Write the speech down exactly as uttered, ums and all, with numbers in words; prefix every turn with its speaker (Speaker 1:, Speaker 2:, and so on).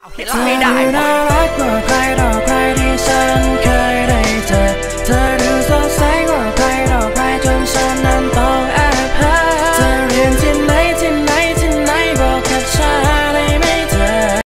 Speaker 1: เอาคิดเราไม่ได้หมด
Speaker 2: รักกว่าใครต่อใครที่ฉัน